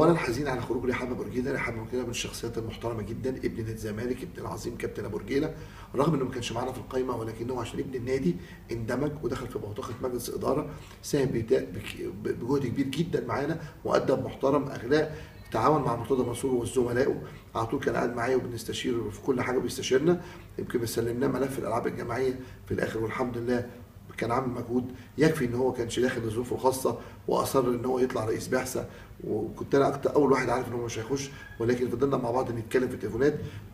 اولا حزين على خروج رحاب ابو رجيله. رحاب ابو رجيله من الشخصيات المحترمه جدا، ابن نادي الزمالك، ابن العظيم كابتن ابو رجيله، رغم انه ما كانش معانا في القائمه ولكنه عشان ابن النادي اندمج ودخل في بوتقه مجلس اداره، ساهم بجهد كبير جدا معانا، مؤدب محترم اخلاق، تعاون مع مرتضى منصور وزملائه، على طول كان قاعد معايا وبنستشير في كل حاجه وبيستشيرنا. يمكن سلمناه ملف الالعاب الجماعيه في الاخر والحمد لله كان عامل مجهود يكفي ان هو كانش داخل لظروفه الخاصه واصر ان هو يطلع رئيس بعثه، وكنت انا اول واحد عارف ان هو مش هيخش، ولكن فضلنا مع بعض نتكلم في التليفونات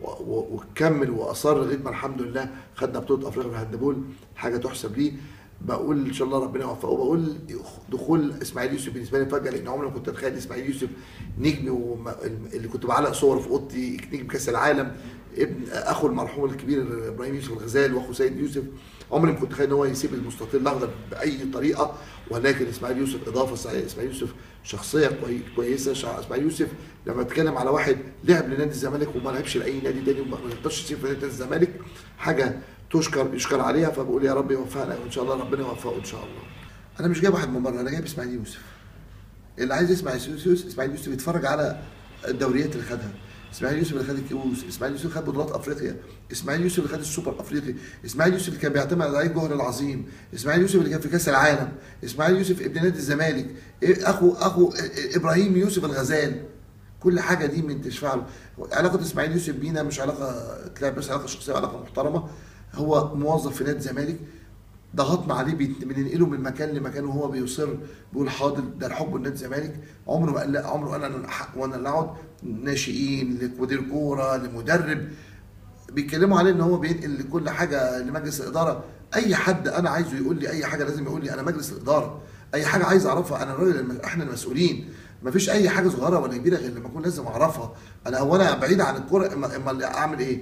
وكمل واصر لغايه ما الحمد لله خدنا بطوله افريقيا في الهاندبول، حاجه تحسب ليه. بقول ان شاء الله ربنا يوفقه. وبقول دخول اسماعيل يوسف بالنسبه لي فجاه، لان عمري ما كنت اتخيل اسماعيل يوسف نجم، اللي كنت بعلق صور في اوضتي نجم كاس العالم، ابن اخو المرحوم الكبير ابراهيم يوسف الغزال واخو سيد يوسف، عمري ما كنت اتخيل ان هو يسيب المستطيل الاخضر باي طريقه. ولكن اسماعيل يوسف اضافه صحيحه، اسماعيل يوسف شخصيه كويسه. اسماعيل يوسف لما اتكلم على واحد لعب لنادي الزمالك وما لعبش لاي نادي تاني وما يقدرش يسيب في نادي الزمالك، حاجه يشكر عليها. فبقول يا رب يوفقنا وان شاء الله ربنا يوفقه ان شاء الله. انا مش جايب واحد من بره، انا جايب اسماعيل يوسف. اللي عايز يسمع اسماعيل يوسف يتفرج على الدوريات اللي خدها. اسماعيل يوسف اللي خد الكؤوس، اسماعيل يوسف خد بطولات افريقيا، اسماعيل يوسف اللي خد السوبر الافريقي، اسماعيل يوسف اللي كان بيعتمد على لعيب جوهر العظيم، اسماعيل يوسف اللي كان في كاس العالم، اسماعيل يوسف ابن نادي الزمالك، اخو ابراهيم يوسف الغزال. كل حاجه دي من تشفع له. علاقه اسماعيل يوسف بينا مش علاقه تلعب بس، علاقه شخصيه وعلاقه محترمه. هو موظف في نادي الزمالك، ضغطنا عليه بننقله من مكان لمكان وهو بيصر بيقول حاضر، ده الحب لنادي الزمالك. عمره ما قال لا، عمره قال انا وانا اللي اقعد. ناشئين لمدير كوره لمدرب بيتكلموا عليه ان هو بينقل كل حاجه لمجلس الاداره. اي حد انا عايزه يقول لي اي حاجه لازم يقول لي، انا مجلس الاداره اي حاجه عايز اعرفها انا الراجل، احنا المسؤولين. مفيش اي حاجه صغيره ولا كبيره غير لما اكون لازم اعرفها. انا بعيد عن الكوره، اما اعمل ايه؟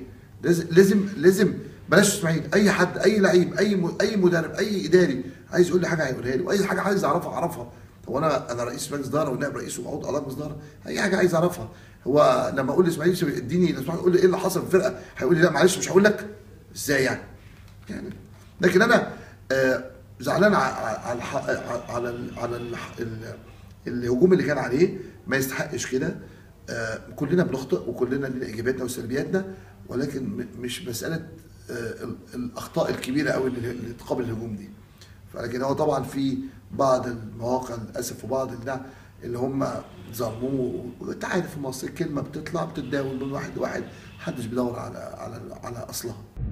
لازم بلاش اسماعيل، اي حد، اي لعيب، اي مدرب، اي اداري عايز يقول لي حاجه هيقولها لي، واي حاجه عايز اعرفها. هو انا رئيس مجلس اداره ونائب رئيس وعضو اعضاء مجلس اداره، اي حاجه عايز اعرفها. هو لما اقول لاسماعيل يوسف اديني، لو سمحت قول لي ايه اللي حصل في الفرقه، هيقول لي لا معلش مش هقول لك. ازاي يعني؟ لكن انا زعلان على الهجوم اللي كان عليه، ما يستحقش كده. كلنا بنخطئ وكلنا لنا ايجابياتنا وسلبياتنا، ولكن مش مساله الاخطاء الكبيره قوي اللي تقابل الهجوم دي. فلكن هو طبعا في بعض المواقع للاسف وبعض اللي هم ظلموه. وانت عارف في مصر الكلمه بتطلع بتتداول من واحد لواحد، محدش بيدور على اصلها.